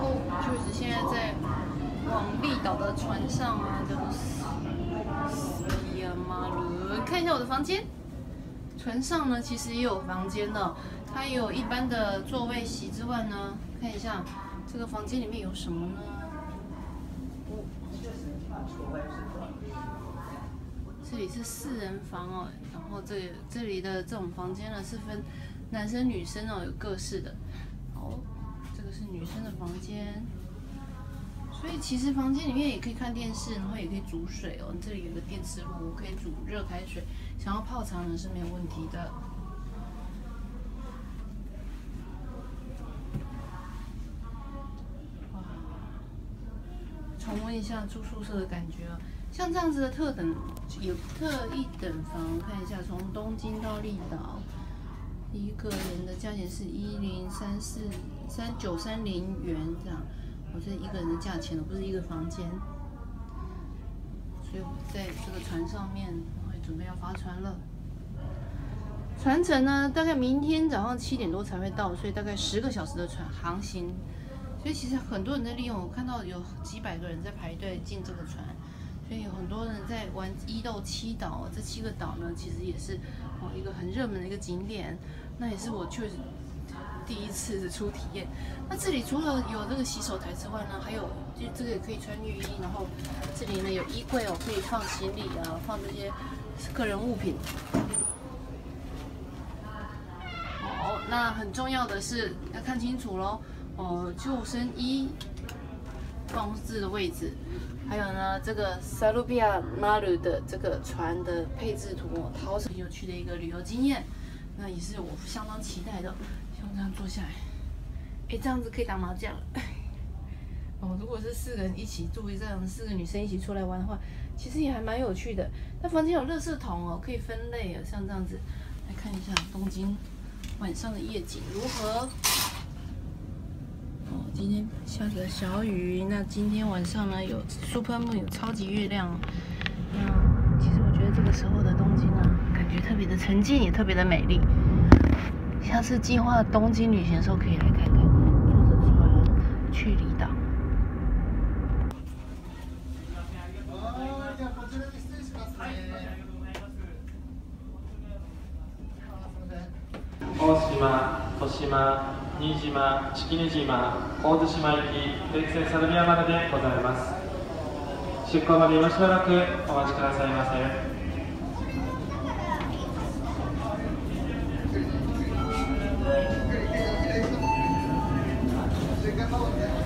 就是现在在往绿岛的船上啊，叫做斯皮亚马鲁。看一下我的房间，船上呢其实也有房间的，它也有一般的座位席之外呢，看一下这个房间里面有什么呢？这里是4人房哦，然后这里的这种房间呢是分男生女生哦，有各式的。好，这个是女生的房间，所以其实房间里面也可以看电视，然后也可以煮水哦。这里有个电磁炉，可以煮热开水，想要泡茶呢是没有问题的。哇，重温一下住宿舍的感觉哦。像这样子的有特一等房，看一下从东京到绿岛，一个人的价钱是1033930元这样，我这一个人的价钱，不是一个房间。所以我在这个船上面，我会准备要划船了。船程呢，大概明天早上7点多才会到，所以大概10个小时的航行。所以其实很多人在利用，我看到有几百个人在排队进这个船。所以有很多人在玩1到7岛，这7个岛呢，其实也是一个很热门的一个景点。那也是我确实第一次的初体验。那这里除了有这个洗手台之外呢，还有就这个也可以穿浴衣，然后这里呢有衣柜哦，可以放行李啊，放这些个人物品。好，那很重要的是要看清楚咯，救生衣放置的位置。还有呢，这个萨鲁比亚马鲁的这个船的配置图哦，超很有趣的一个旅游经验，那也是我相当期待的。像这样坐下来，这样子可以打麻将了。如果是4个人一起住，这样4个女生一起出来玩的话，其实也还蛮有趣的。那房间有垃圾桶哦，可以分类哦，像这样子来看一下东京晚上的夜景如何。今天下个小雨，那今天晚上呢有 Super Moon， 有超级月亮。那其实我觉得这个时候的东京呢，感觉特别的沉静，也特别的美丽。下次计划东京旅行的时候，可以来看看，坐着船去离岛。 大島、豊島、新島、式根島、神津島行き電線サルビアまででございます。出港まで今しばらくお待ちくださいませ。 Gracias.